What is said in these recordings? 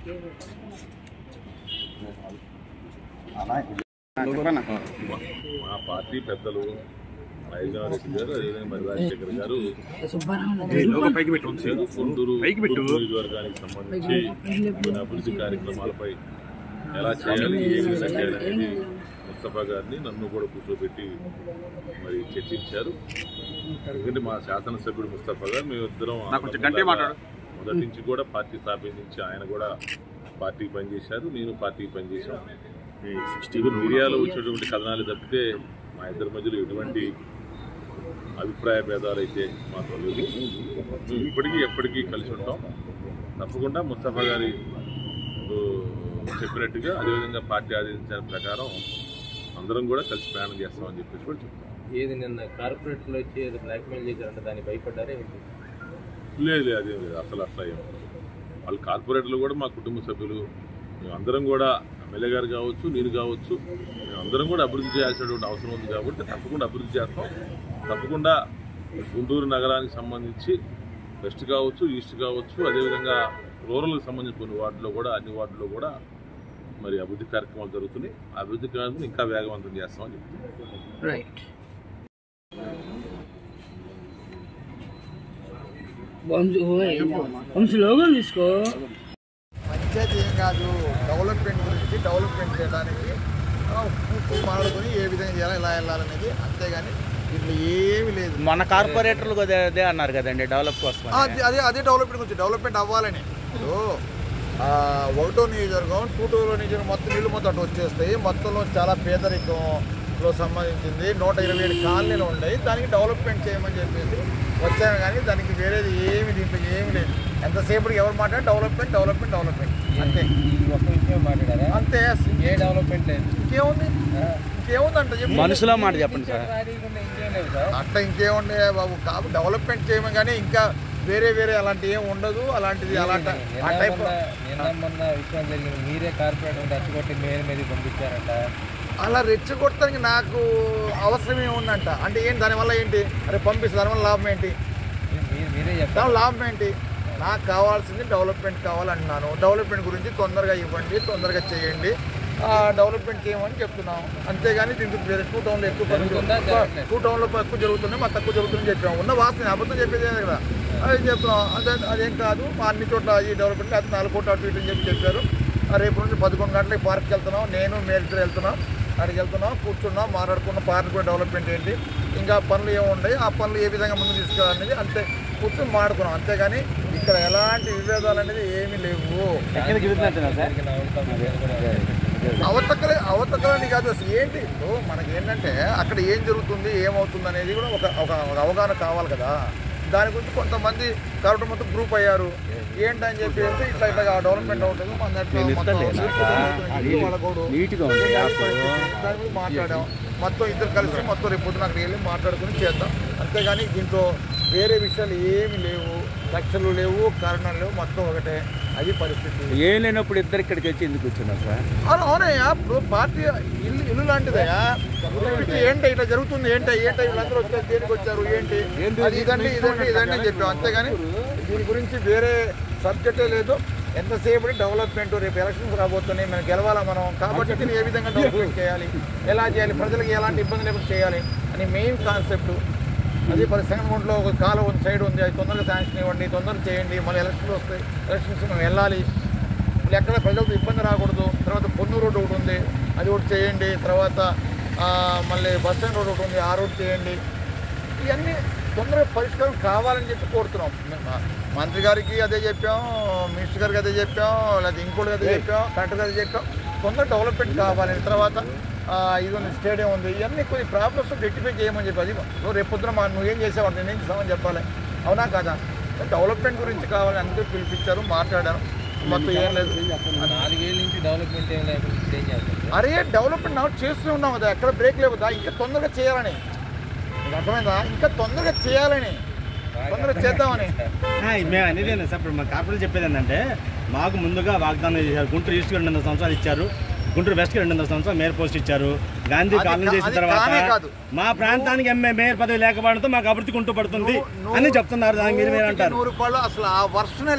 మా పార్టీ పెద్దలు వైజాగ్రెడ్డి గారు అదేవిధంగా మరి రాజశేఖర్ గారు గుంటూరు నియోజకవర్గానికి సంబంధించి అభివృద్ధి కార్యక్రమాలపై ఎలా చేయాలి, ఏ విధంగా చేయాలనేది ముస్తఫా గారిని నన్ను కూడా కూర్చోబెట్టి మరి చర్చించారు. ఎందుకంటే మా శాసనసభ్యుడు ముస్తఫా గారు మేమిద్దరం మొదటి నుంచి కూడా పార్టీ స్థాపించి ఆయన కూడా పార్టీకి పనిచేశారు, నేను పార్టీకి పనిచేశాను. మీడియాలో వచ్చేటువంటి కథనాలు తప్పితే మా ఇద్దరి మధ్యలో ఎటువంటి అభిప్రాయ భేదాలు అయితే మాకు లేదు. ఇప్పటికీ ఎప్పటికీ కలిసి ఉంటాం. తప్పకుండా ముస్తఫా గారి చెప్పినట్టుగా అదేవిధంగా పార్టీ ఆదేశించిన ప్రకారం అందరం కూడా కలిసి ప్రయాణం చేస్తామని చెప్పేసి కూడా చెప్తాం. ఏది నిన్న కార్పొరేట్లో వచ్చి బ్లాక్మెయిల్ చేశారంటే దాన్ని భయపడ్డారే? లేదు, అదేం లేదు. అసలు ఏం వాళ్ళు కార్పొరేటర్లు కూడా మా కుటుంబ సభ్యులు, మేమందరం కూడా ఎమ్మెల్యే గారు కావచ్చు, నేను కావచ్చు, మేమందరం కూడా అభివృద్ధి చేయాల్సినటువంటి అవసరం ఉంది కాబట్టి తప్పకుండా అభివృద్ధి చేస్తాం. తప్పకుండా గుంటూరు నగరానికి సంబంధించి వెస్ట్ కావచ్చు, ఈస్ట్ కావచ్చు, అదేవిధంగా రూరల్కి సంబంధించిన కొన్ని వార్డుల్లో కూడా అన్ని వార్డుల్లో కూడా మరి అభివృద్ధి కార్యక్రమాలు జరుగుతున్నాయి. అభివృద్ధి కార్యక్రమం ఇంకా వేగవంతం చేస్తామని చెప్తున్నాం. రైట్. తీసుకో పంచాయతీ ఏం కాదు, డెవలప్మెంట్ గురించి డెవలప్మెంట్ చేయడానికి మాట్లాడుకొని ఏ విధంగా చేయాలి, ఎలా వెళ్ళాలనేది, అంతేగాని ఇట్లా ఏమీ లేదు. మన కార్పొరేటర్లు అదే అన్నారు కదండి డెవలప్ కోసం. అదే డెవలప్మెంట్ గురించి, డెవలప్మెంట్ అవ్వాలని. ఇప్పుడు 1వ నియోజకవర్గం 2వ నియోజకవర్గం మొత్తం నీళ్ళు మొత్తం అటు వచ్చేస్తాయి. మొత్తంలో చాలా పేదరికంలో సంబంధించింది 127 కాలనీలు ఉన్నాయి. దానికి డెవలప్మెంట్ చేయమని చెప్పేసి వచ్చాను, కానీ దానికి వేరేది ఏమి దీంట్లో ఏమి లేదు. ఎంతసేపటికి ఎవరు మాట్లాడారు డెవలప్మెంట్ డెవలప్మెంట్ డెవలప్మెంట్ అంతే. ఒక్క విషయం మాట్లాడారా? అంతే, ఏ డెవలప్మెంట్ లేదు. ఇంకేముందంట మనసులో మాట చెప్పండి సార్. అట్లా ఇంకేముండే బాబు, కాబట్టి డెవలప్మెంట్ చేయమని, కానీ ఇంకా వేరే అలాంటి ఏం ఉండదు. అలాంటిది అలాంటి నిన్న విషయం జరిగింది, మీరే కార్పొరేటర్ రెచ్చగొట్టి మేయర్ మీద పంపించారంట. అలా రెచ్చగొట్టడానికి నాకు అవసరం ఏముందంట అంటే ఏంటి, దానివల్ల ఏంటి? అరే పంపిస్తే దానివల్ల లాభం ఏంటి? మీరే చెప్తాను లాభం ఏంటి? నాకు కావాల్సింది డెవలప్మెంట్ కావాలంటున్నాను. డెవలప్మెంట్ గురించి తొందరగా ఇవ్వండి, తొందరగా చేయండి, డెవలప్మెంట్ చేయమని చెప్తున్నాం. అంతేగాని దీనికి వేరే 2 టౌన్లో ఎక్కువ 2 టౌన్లో ఎక్కువ జరుగుతున్నాయి, మా తక్కువ జరుగుతుందని చెప్పాము. ఉన్న వాస్తవం అబద్ధం చెప్పేది కదా, అది చెప్తున్నాం. అదేం కాదు, మా అన్ని చోట్ల ఈ డెవలప్మెంట్ అది 4 కోట్ల అటు ఇటు అని చెప్పారు. రేపు నుంచి 11 గంటలకి పార్క్కి వెళ్తున్నాం, నేను మేరిద్దరు వెళ్తున్నాం, అక్కడికి వెళ్తున్నాం, కూర్చున్నాం, మాట్లాడుకున్న పార్క్ కూడా డెవలప్మెంట్ ఏంటి, ఇంకా పనులు ఏముంటాయి, ఆ పనులు ఏ విధంగా ముందు తీసుకెళ్ళాలనేది అంతే కూర్చొని మాట్లాడుకున్నాం. అంతేగాని ఇక్కడ ఎలాంటి విభేదాలు అనేది ఏమీ లేవు. అవతకలని కాదు, అసలు ఏంటి మనకి ఏంటంటే అక్కడ ఏం జరుగుతుంది, ఏమవుతుంది అనేది కూడా ఒక అవగాహన కావాలి కదా. దాని గురించి కొంతమంది కాబట్టి మొత్తం గ్రూప్ అయ్యారు. ఏంటని చెప్పి ఇట్లా డెవలప్మెంట్ అవుతుంది మన మాట్లాడాం. మొత్తం ఇద్దరు కలిసి మొత్తం రేపు పొద్దున అక్కడికి వెళ్ళి మాట్లాడుకుని చేద్దాం. అంతేగాని దీంట్లో వేరే విషయాలు ఏమి లేవు, కక్షలు లేవు, కారణాలు లేవు, మొత్తం ఒకటే. అది పరిస్థితి. ఏం లేనప్పుడు ఇద్దరు ఇక్కడికి వచ్చి ఎందుకు కూర్చున్నారు సార్? అవునయ్యా, ఇప్పుడు పార్టీ ఇల్లు లాంటిదయ్యా. ఏంటి ఇట్లా జరుగుతుంది, ఏంటి వీళ్ళందరూ వచ్చారు, దేనికి వచ్చారు, ఏంటి ఇదండి అని చెప్పాం. అంతేగాని దీని గురించి వేరే సబ్జెక్టే లేదు. ఎంతసేపు డెవలప్మెంట్, రేపు ఎలక్షన్స్ రాబోతున్నాయి, మనం గెలవాలా మనం, కాబట్టి దీన్ని ఏ విధంగా డెవలప్మెంట్ చేయాలి, ఎలా చేయాలి, ప్రజలకు ఎలాంటి ఇబ్బంది లేకుండా చేయాలి అని మెయిన్ కాన్సెప్ట్. అది సెకండ్ ఒక కాలం ఉంది, సైడ్ ఉంది, అది తొందరగా శాంక్షన్ ఇవ్వండి, తొందరగా చేయండి. మళ్ళీ ఎలక్షన్లు వస్తాయి, ఎలక్షన్స్ మనం వెళ్ళాలి, ఎక్కడ ప్రజలకు ఇబ్బంది రాకూడదు. తర్వాత పొన్నూరు రోడ్డు ఒకటి ఉంది, అది ఒకటి చేయండి. తర్వాత మళ్ళీ బస్ స్టాండ్ రోడ్ ఒకటి ఉంది, ఆ రోడ్ చేయండి. ఇవన్నీ తొందరగా పరిష్కారం కావాలని చెప్పి కోరుతున్నాం. మంత్రి గారికి అదే చెప్పాం, మినిస్టర్ గారికి అదే చెప్పాం, లేదా ఇంకోటి అదే చెప్పాం, కలెక్టర్ అదే చెప్పాం. తొందరగా డెవలప్మెంట్ కావాలని. తర్వాత ఇది ఉంది, స్టేడియం ఉంది, ఇవన్నీ కొన్ని ప్రాబ్లమ్స్ రెక్టిఫై చేయమని చెప్పి. అది నువ్వు రేపు పొద్దున నువ్వేం చేసావు, నేనేం చేసామని చెప్పాలి, అవునా కాదా? డెవలప్మెంట్ గురించి కావాలని అందరూ పిలిపించారు, మాట్లాడారు. మొత్తం ఏం లేదు. 4 ఏళ్ళ నుంచి డెవలప్మెంట్ ఏం లేదు. అరే డెవలప్మెంట్ ನಾವು చేస్తూ ఉన్నాం కదా, ఎక్కడ బ్రేక్ లేవు కదా, ఇంకా తొందరగా చేయాలని. మీకు అర్థమైందా? ఇంకా తొందరగా చేయాలని, తొందరగా చేద్దామని మేము అనేది సార్. ఇప్పుడు మా కార్పొరేటర్ చెప్పేది ఏంటంటే, మాకు ముందుగా వాగ్దానం చేశారు. గుంటూరు ఈస్ట్కి 200 సంవత్సరాలు ఇచ్చారు, గుంటూరు వెస్ట్కి 200 సంవత్సరాలు మేయర్ పోస్ట్ ఇచ్చారు. గాంధీ కాలం చేసిన తర్వాత మా ప్రాంతానికి మేయర్ పదవి లేకపోవడంతో మాకు అభివృద్ధి కుంటుపడుతుంది అని చెప్తున్నారు. దానికి మీరు అంటారు 100 రూపాయలు అసలు ఆ వర్షనే లేదు. అసలు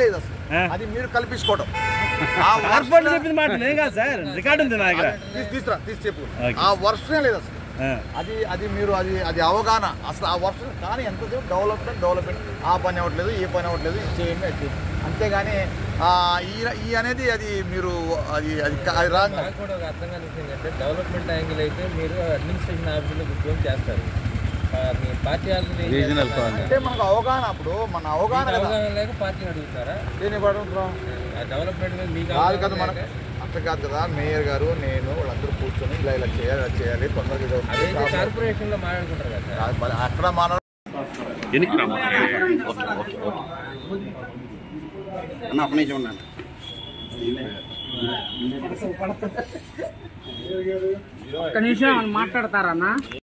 అది మీరు కల్పించుకోవడం. కార్పొరేటర్ చెప్పింది మాట నేను కాదు సార్, రికార్డు ఉంది నా దగ్గర. తీసి చెప్పు. ఆ వర్షమే లేదు అసలు. అది మీరు అది అవగాహన అసలు ఆ వర్షం. కానీ ఎంతసేపు డెవలప్మెంట్ ఆ పని అవ్వట్లేదు, ఏ పని అవ్వట్లేదు, ఇది చేయండి అది చేయండి. అంతేగాని ఈ అనేది అది మీరు అది రాంగ్. నాకు కూడా ఒక అర్థం కాని విషయం ఏంటంటే డెవలప్మెంట్ యాంగిల్ అయితే మీరు అడ్మినిస్ట్రేషన్ ఆఫీసులో కూర్చొని చేస్తారు. మీ పార్టీ అంటే మనకు అవగాహన, అప్పుడు మన అవగాహన లేక పార్టీ అడుగుతారా? దేని అడుగుతున్నాం? డెవలప్మెంట్ మీద మీకు కాదు కదా, మనకు అట్లా కాదు కదా. మేయర్ గారు నేను వాళ్ళందరూ కూర్చొని ఇలా చేయాలి తొందరగా కార్పొరేషన్ లో మాట్లాడుకుంటారు కదా అక్కడ మన ఒక నిమిషం ఉన్నాను. ఒక్క నిమిషం మాట్లాడతారన్నా.